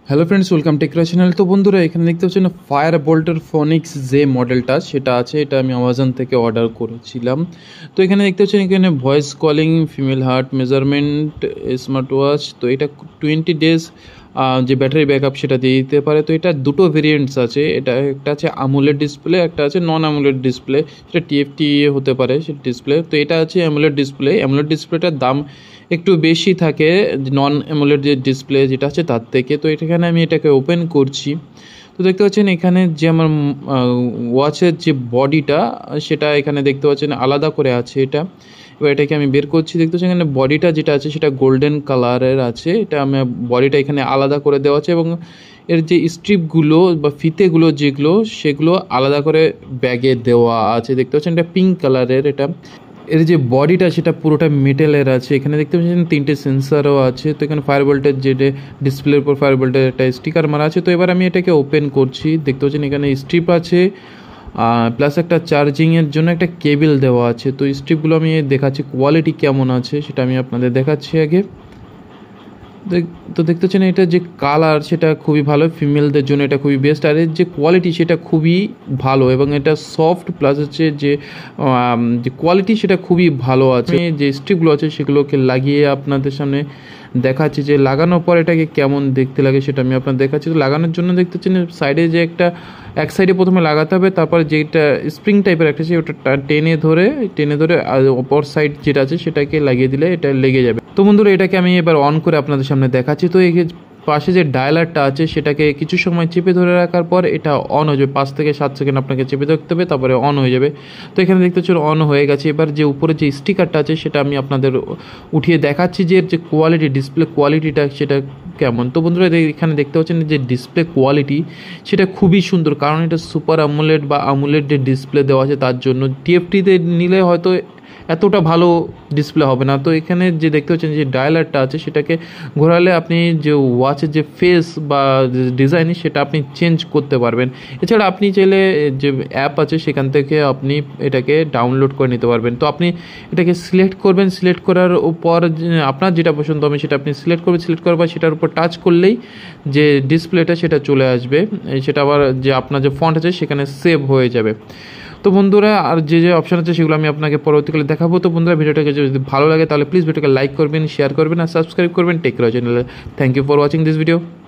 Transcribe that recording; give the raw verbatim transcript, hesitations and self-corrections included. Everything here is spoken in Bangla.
Hello friends, welcome TechRoy channel. তো বন্ধুরা, এখানে দেখতে পাচ্ছেন ফায়ার বোল্টের ফোনিক্স যে মডেলটা সেটা আছে, এটা আমি অ্যামাজন থেকে অর্ডার করেছিলাম। তো এখানে দেখতে পাচ্ছেন এখানে voice calling, female heart measurement, smart watch. তো এটা টোয়েন্টি ডেজ যে ব্যাটারি ব্যাকআপ সেটা দিয়ে দিতে পারে। তো এটা দুটো ভেরিয়েন্টস আছে, এটা একটা আছে আমুলেট ডিসপ্লে, একটা আছে নন আমুলেট ডিসপ্লে। সেটা টিএফটি হতে পারে সে ডিসপ্লে। তো এটা আছে অ্যামুলেট ডিসপ্লে। অ্যামুলেট ডিসপ্লেটার দাম একটু বেশি থাকে নন অ্যামুলেট যে ডিসপ্লে যেটা আছে তার থেকে। তো এখানে আমি এটাকে ওপেন করছি। তো দেখতে পাচ্ছেন এখানে যে আমার ওয়াচের যে বডিটা সেটা এখানে দেখতে পাচ্ছেন আলাদা করে আছে এটা। এবার এটাকে আমি বের করছি। দেখতে পাচ্ছি এখানে বডিটা যেটা আছে সেটা গোল্ডেন কালারের আছে। এটা আমি বডিটা এখানে আলাদা করে দেওয়া আছে এবং এর যে স্ট্রিপগুলো বা ফিতেগুলো যেগুলো সেগুলো আলাদা করে ব্যাগে দেওয়া আছে। দেখতে পাচ্ছেন এটা পিঙ্ক কালারের। এটা এর যে বডিটা সেটা পুরোটা মেটেলের আছে। এখানে দেখতে পাচ্ছেন তিনটে সেন্সারও আছে। তো এখানে ফায়ার বোল্টের যে ডিসপ্লের উপর ফায়ার বোল্টের একটা স্টিকার মারা আছে। তো এবার আমি এটাকে ওপেন করছি। দেখতে পাচ্ছেন এখানে স্ট্রিপ আছে প্লাস একটা চার্জিংয়ের জন্য একটা কেবল দেওয়া আছে। তো স্ট্রিপগুলো আমি দেখাচ্ছি কোয়ালিটি কেমন আছে সেটা আমি আপনাদের দেখাচ্ছি আগে। তো দেখতে পাচ্ছেন এটা যে কালার সেটা খুবই ভালো, ফিমেলদের জন্য এটা খুবই বেস্ট। আর এর যে কোয়ালিটি সেটা খুবই ভালো এবং এটা সফট প্লাস হচ্ছে যে যে কোয়ালিটি সেটা খুবই ভালো আছে। যে স্ট্রিপগুলো আছে সেগুলোকে লাগিয়ে আপনাদের সামনে দেখাচ্ছি যে লাগানোর পর এটাকে কেমন দেখতে লাগে সেটা আমি আপনাদের দেখাচ্ছি। তো লাগানোর জন্য দেখতে পাচ্ছেন সাইডে যে একটা এক সাইডে প্রথমে লাগাতে হবে, তারপরে যেটা স্প্রিং টাইপের একটা আছে ওটা টেনে ধরে টেনে ধরে অপর সাইড যেটা আছে সেটাকে লাগিয়ে দিলে এটা লেগে যাবে। তো বন্ধুরা, এটাকে আমি এবার অন করে আপনাদের সামনে দেখাচ্ছি। তো এই পাশে যে ডায়ালারটা আছে সেটাকে কিছু সময় চেপে ধরে রাখার পর এটা অন হয়ে যাবে। পাঁচ থেকে সাত সেকেন্ড আপনাকে চেপে ধরতে হবে, তারপরে অন হয়ে যাবে। তো এখানে দেখতে পাচ্ছেন অন হয়ে গেছে। এবার যে উপরে যে স্টিকারটা আছে সেটা আমি আপনাদের উঠিয়ে দেখাচ্ছি যে এর যে কোয়ালিটি, ডিসপ্লে কোয়ালিটিটা সেটা কেমন। তো বন্ধুরা, এখানে দেখতে পাচ্ছেন যে ডিসপ্লে কোয়ালিটি সেটা খুবই সুন্দর, কারণ এটা সুপার আমুলেট বা আমুলেট যে ডিসপ্লে দেওয়া আছে তার জন্য। টিএফটিতে নিলে হয়তো এতটা ভালো ডিসপ্লে হবে না। তো এখানে যে দেখতে পাচ্ছেন যে ডায়ালারটা আছে সেটাকে ঘোরালে আপনি যে ওয়াচের যে ফেস বা ডিজাইন সেটা আপনি চেঞ্জ করতে পারবেন। এছাড়া আপনি চাইলে যে অ্যাপ আছে সেখান থেকে আপনি এটাকে ডাউনলোড করে নিতে পারবেন। তো আপনি এটাকে সিলেক্ট করবেন, সিলেক্ট করার উপর আপনার যেটা পছন্দ হবে সেটা আপনি সিলেক্ট করবেন। সিলেক্ট করার পর সেটার উপর টাচ করলেই যে ডিসপ্লেটা সেটা চলে আসবে। সেটা আবার যে আপনার যে ফন্ট আছে সেখানে সেভ হয়ে যাবে। তো বন্ধুরা, আর যে যে অপশন আছে সেগুলো আমি আপনাকে পরবর্তীকালে দেখাবো। তো বন্ধুরা, ভিডিওটাকে যদি ভালো লাগে তাহলে প্লিজ ভিডিওটাকে লাইক করবেন, শেয়ার করবেন আর সাবস্ক্রাইব করবেন টেকরয় চ্যানেলে। Thank you for watching this video.